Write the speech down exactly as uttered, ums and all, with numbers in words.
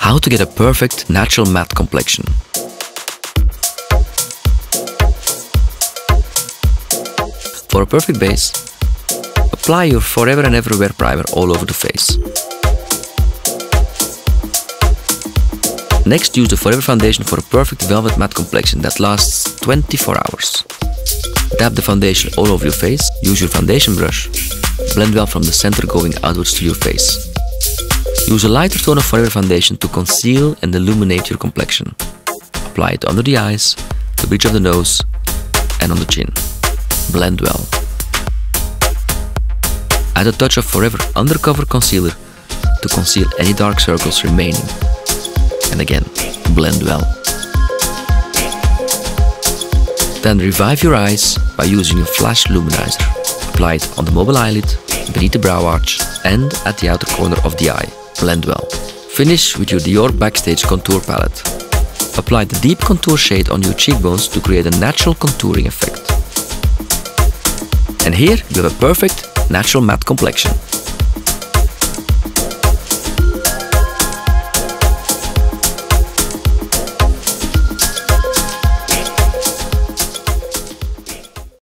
How to get a perfect natural matte complexion. For a perfect base, apply your Forever and Everywhere primer all over the face. Next, use the Forever foundation for a perfect velvet matte complexion that lasts twenty-four hours. Dab the foundation all over your face, use your foundation brush, blend well from the center going outwards to your face. Use a lighter tone of Forever foundation to conceal and illuminate your complexion. Apply it under the eyes, the bridge of the nose and on the chin. Blend well. Add a touch of Forever Undercover Concealer to conceal any dark circles remaining. And again, blend well. Then revive your eyes by using a flash luminizer. Apply it on the mobile eyelid, beneath the brow arch and at the outer corner of the eye. Blend well. Finish with your DIOR Backstage Contour Palette. Apply the deep contour shade on your cheekbones to create a natural contouring effect. And here you have a perfect natural matte complexion.